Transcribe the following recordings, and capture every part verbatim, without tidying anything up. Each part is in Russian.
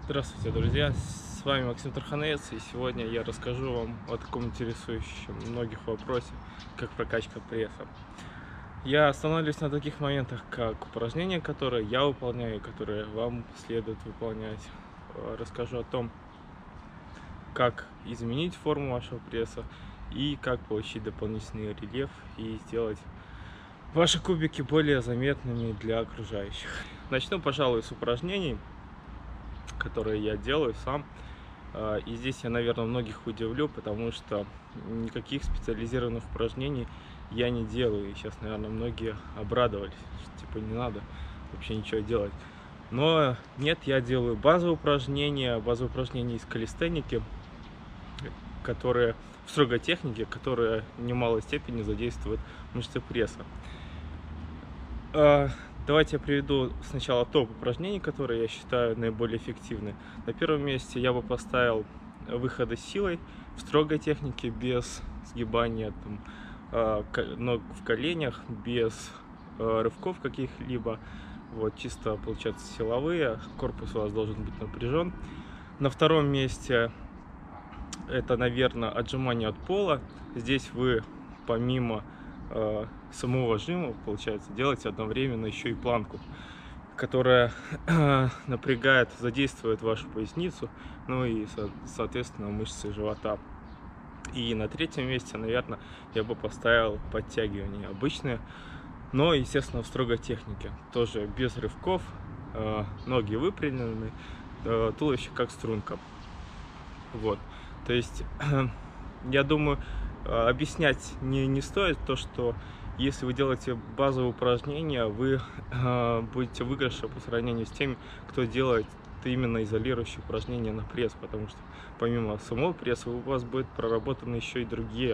Здравствуйте, друзья! С вами Максим Тарханец, и сегодня я расскажу вам о таком интересующем многих вопросе, как прокачка пресса. Я остановлюсь на таких моментах, как упражнения, которые я выполняю и которые вам следует выполнять. Расскажу о том, как изменить форму вашего пресса и как получить дополнительный рельеф и сделать ваши кубики более заметными для окружающих. Начну, пожалуй, с упражнений, которые я делаю сам. И здесь я, наверное, многих удивлю, потому что никаких специализированных упражнений я не делаю. И сейчас, наверное, многие обрадовались, что типа не надо вообще ничего делать. Но нет, я делаю базовые упражнения, базовые упражнения из калистеники, которые в строгой технике, которые в немалой степени задействуют мышцы пресса. Давайте я приведу сначала топ упражнений, которые я считаю наиболее эффективны. На первом месте я бы поставил выходы силой в строгой технике, без сгибания там, ног в коленях, без рывков каких-либо. Вот, чисто получается силовые, корпус у вас должен быть напряжен. На втором месте это, наверное, отжимание от пола. Здесь вы помимо э, самого жима, получается, делаете одновременно еще и планку, которая э, напрягает, задействует вашу поясницу, ну и, со соответственно, мышцы живота. И на третьем месте, наверное, я бы поставил подтягивания обычные, но, естественно, в строгой технике. Тоже без рывков, э, ноги выпрямлены, э, туловище как струнка. Вот. То есть, э, я думаю, э, объяснять не, не стоит то, что если вы делаете базовые упражнения, вы э, будете в выигрыше по сравнению с теми, кто делает именно изолирующие упражнения на пресс, потому что помимо самого пресса у вас будет проработаны еще и другие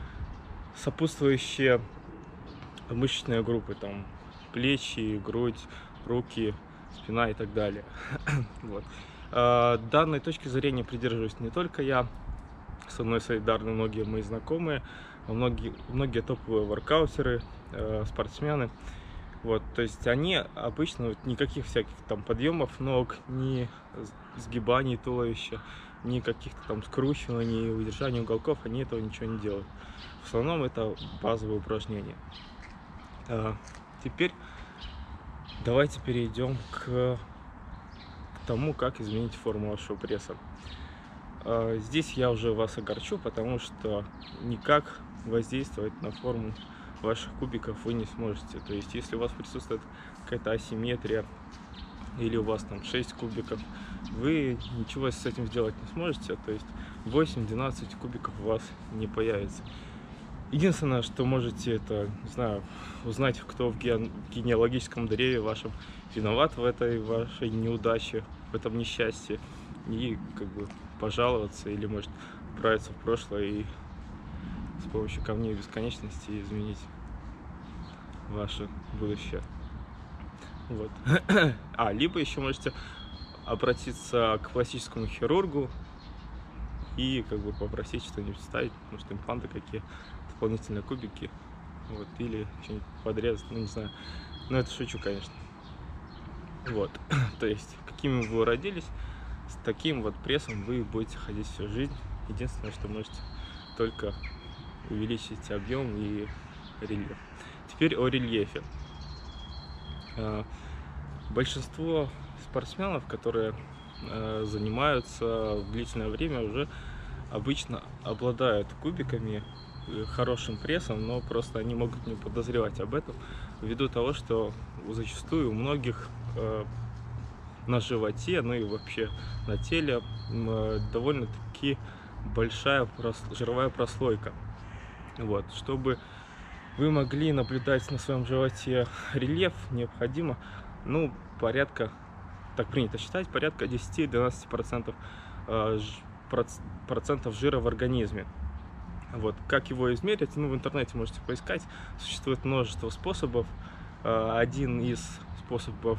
сопутствующие мышечные группы, там плечи, грудь, руки, спина и так далее. Вот. Э, данной точки зрения придерживаюсь не только я, со мной солидарны многие мои знакомые, многие, многие топовые воркаутеры, э, спортсмены. Вот, то есть они обычно вот, никаких всяких там подъемов ног, ни сгибаний туловища, ни каких-то там скручиваний, удержания уголков, они этого ничего не делают. В основном это базовые упражнения. А, теперь давайте перейдем к, к тому, как изменить форму вашего пресса. А, здесь я уже вас огорчу, потому что никак воздействовать на форму ваших кубиков вы не сможете. То есть, если у вас присутствует какая-то асимметрия или у вас там шесть кубиков, вы ничего с этим сделать не сможете. То есть восемь-двенадцать кубиков у вас не появится. Единственное, что можете, это, не знаю, узнать, кто в генеалогическом древе вашем виноват в этой вашей неудаче, в этом несчастье, и как бы пожаловаться или, может, отправиться в прошлое и с помощью камней бесконечности изменить ваше будущее. Вот. А, либо еще можете обратиться к пластическому хирургу и как бы попросить что-нибудь ставить, может, импланты какие, дополнительные кубики, вот, или что-нибудь подрезать, ну не знаю, но это шучу, конечно. Вот, то есть, какими вы родились, с таким вот прессом вы будете ходить всю жизнь. Единственное, что можете только увеличить объем и рельеф. Теперь о рельефе. Большинство спортсменов, которые занимаются длительное время, уже обычно обладают кубиками, хорошим прессом, но просто они могут не подозревать об этом, ввиду того, что зачастую у многих э, на животе, ну и вообще на теле э, довольно-таки большая прос... жировая прослойка. Вот, чтобы вы могли наблюдать на своем животе рельеф, необходимо, ну, порядка, так принято считать, порядка десяти-двенадцати процентов э, процентов жира в организме. Вот. Как его измерить? Ну, в интернете можете поискать. Существует множество способов. Один из способов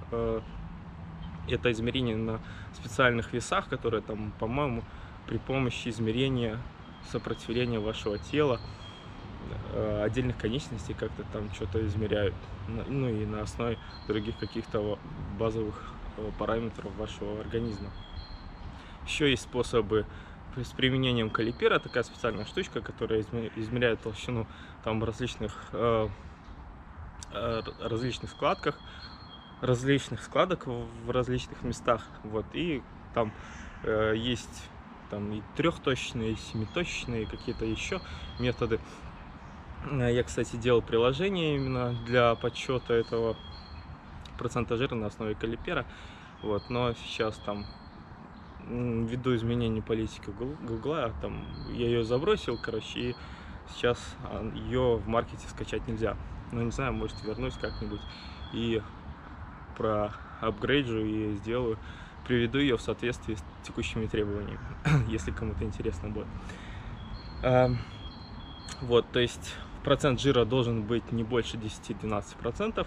– это измерение на специальных весах, которые, там, по-моему, при помощи измерения сопротивления вашего тела, отдельных конечностей как-то там что-то измеряют. Ну и на основе других каких-то базовых параметров вашего организма. Еще есть способы с применением калипера, такая специальная штучка, которая измеряет толщину там различных э, различных складках, различных складок в различных местах. Вот, и там э, есть там и трехточечные, и семиточечные, какие-то еще методы. Я, кстати, делал приложение именно для подсчета этого процента жира на основе калипера. Вот, но сейчас там ввиду изменений политики Гугла, там я ее забросил, короче, и сейчас ее в маркете скачать нельзя. Ну, не знаю, может, вернусь как-нибудь и про апгрейджу и сделаю, приведу ее в соответствии с текущими требованиями, если кому-то интересно будет. Вот, то есть процент жира должен быть не больше десяти-двенадцати процентов.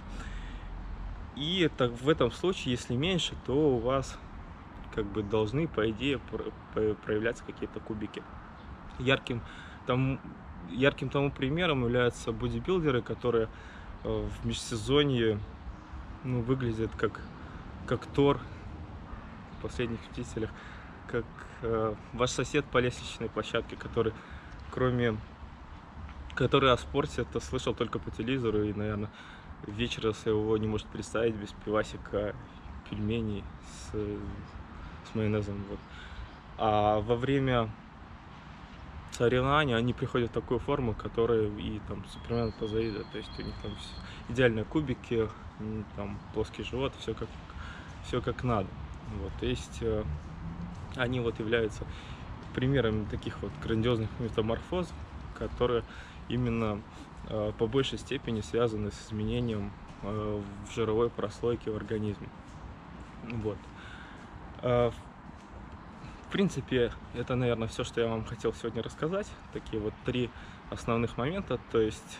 И это в этом случае, если меньше, то у вас как бы должны, по идее, проявляться какие-то кубики. Ярким тому, ярким тому примером являются бодибилдеры, которые в межсезонье, ну, выглядят как, как Тор в «Последних мстителях», как э, ваш сосед по лестничной площадке, который, кроме, который о спорте это слышал только по телевизору и, наверное, вечера своего не может представить без пивасика, пельменей с, с майонезом. Вот. А во время соревнований они приходят в такую форму, которая и там супермену позавидует. То есть у них там идеальные кубики, там плоский живот, все как, все как надо. Вот. То есть э, они вот являются примерами таких вот грандиозных метаморфоз, которые именно э, по большей степени связаны с изменением э, в жировой прослойке в организме. Вот. Э, в принципе, это, наверное, все, что я вам хотел сегодня рассказать. Такие вот три основных момента. То есть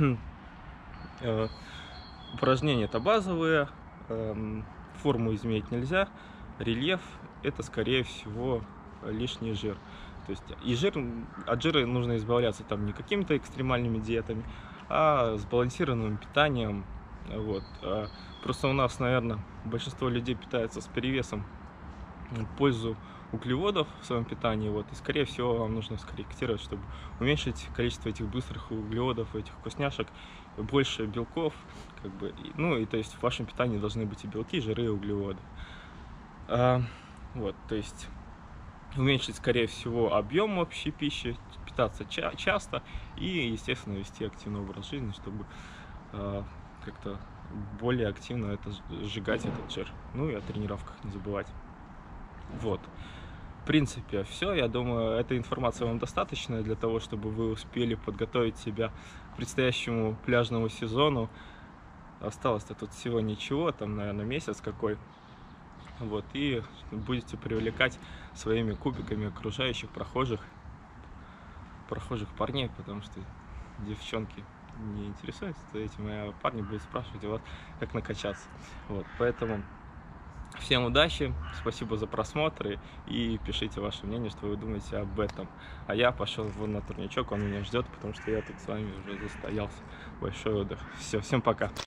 э, упражнения это базовые, э, форму изменить нельзя, рельеф это, скорее всего, лишний жир. То есть и жир, от жира нужно избавляться там не какими-то экстремальными диетами, а сбалансированным питанием. Вот. Просто у нас, наверное, большинство людей питается с перевесом в пользу углеводов в своем питании. Вот. И, скорее всего, вам нужно скорректировать, чтобы уменьшить количество этих быстрых углеводов, этих вкусняшек, больше белков. Как бы, ну и то есть в вашем питании должны быть и белки, и жиры, и углеводы. А, вот, то есть уменьшить, скорее всего, объем общей пищи, питаться ча часто и, естественно, вести активный образ жизни, чтобы э, как-то более активно это сжигать этот жир. Ну и о тренировках не забывать. Вот. В принципе, все. Я думаю, эта информация вам достаточная для того, чтобы вы успели подготовить себя к предстоящему пляжному сезону. Осталось-то тут всего ничего, там, наверное, месяц какой. Вот, и будете привлекать своими кубиками окружающих прохожих прохожих парней, потому что девчонки не интересуются этим, а парни будут спрашивать у вас, как накачаться. Вот, поэтому всем удачи, спасибо за просмотр, и пишите ваше мнение, что вы думаете об этом. А я пошел вон на турничок, он меня ждет, потому что я тут с вами уже застоялся. Большой отдых. Все, всем пока.